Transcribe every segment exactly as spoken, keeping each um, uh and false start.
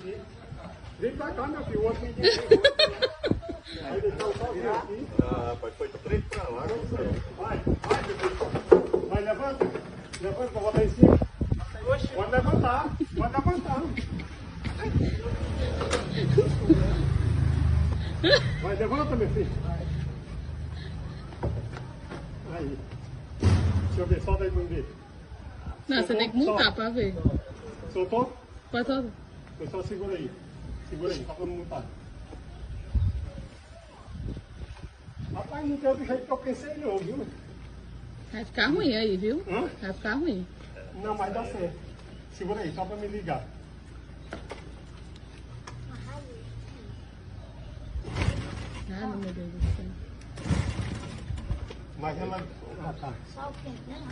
aqui. Vem pra cá, meu filho. O outro aqui. Vai deixar o sozinho aqui. Ah, rapaz, foi três pra lá. Vai, vai, meu filho. Vai, levanta. Levanta pra botar em cima. Pode levantar. Pode levantar. Vai, levanta, meu filho. Aí. Deixa eu ver, solta aí pra mim ver. Não, você tem que montar pra ver. Soltou? Pode soltar. Pessoal, segura aí. Segura aí, só pra não montar. Rapaz, não deu do jeito que eu pensei não, viu? Vai ficar ruim aí, viu? Hã? Vai ficar ruim. Não, mas dá certo. Segura aí, só pra me ligar. Ah, meu Deus do céu. Mas ela... Ah, tá. Só o quê? Não.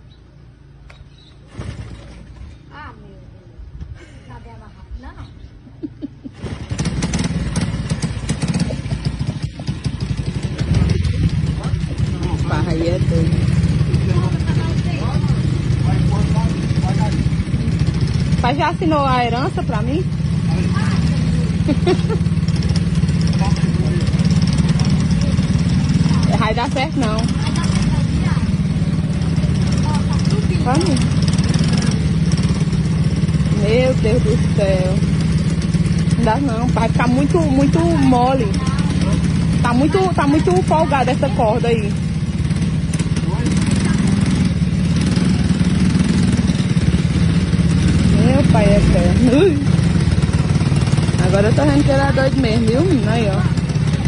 Ah, meu Deus. Cadê ela rápido? Não. Barra aí é doido. Pai já assinou a herança pra mim? Vai dar certo não. Pra mim. Meu Deus do céu. Não dá não. Vai ficar muito, muito mole. Tá muito, tá muito folgada essa corda aí. Meu pai é eterno. Ui. Agora eu tô vendo que ele é doido mesmo, viu? Aí, ó.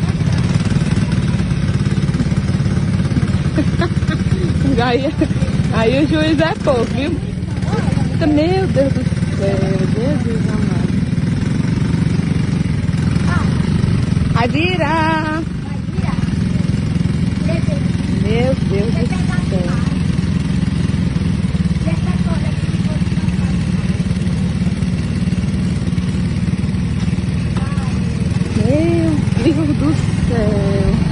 Aí, aí o juiz é pouco, viu? Meu Deus do céu, Jesus amado. Vai virar. Vai virar. Meu Deus do céu. Meu Deus do céu.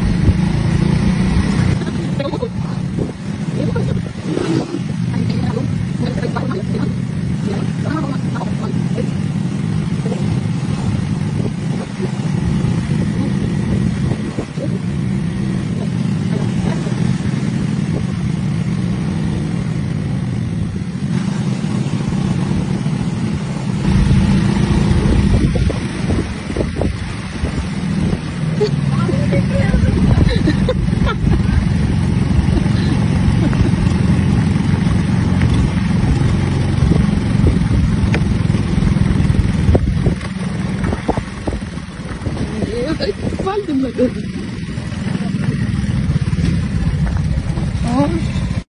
Vale, meu Deus.